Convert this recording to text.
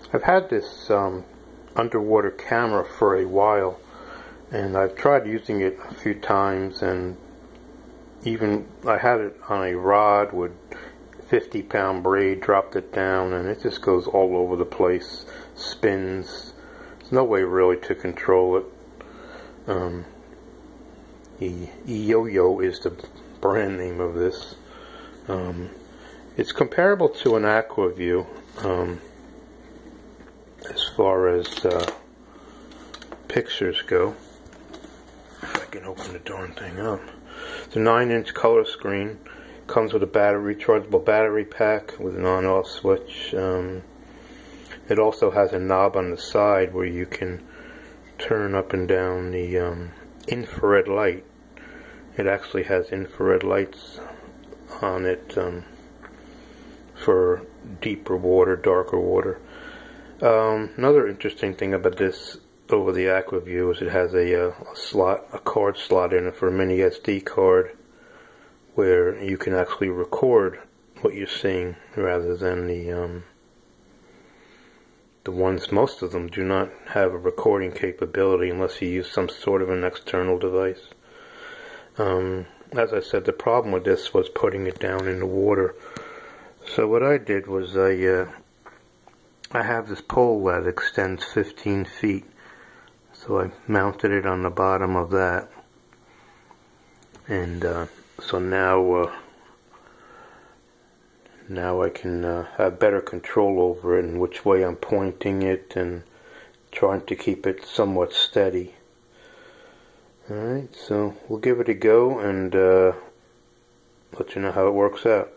I've had this underwater camera for a while, and I've tried using it a few times, and even I had it on a rod with 50-pound braid, dropped it down, and it just goes all over the place, spins. There's no way really to control it. Eyoyo is the brand name of this. It's comparable to an aqua view as far as pictures go. If I can open the darn thing up. It's a 9-inch color screen. Comes with a rechargeable battery pack with an on-off switch. It also has a knob on the side where you can turn up and down the infrared light. It actually has infrared lights on it for deeper water, darker water. Another interesting thing about this over the aqua view is it has a card slot in it for a mini SD card, where you can actually record what you're seeing rather than the ones, most of them do not have a recording capability unless you use some sort of an external device. As I said, the problem with this was putting it down in the water. So what I did was I have this pole that extends 15 feet. So I mounted it on the bottom of that. And so now I can have better control over it and which way I'm pointing it and trying to keep it somewhat steady. Alright, so we'll give it a go and let you know how it works out.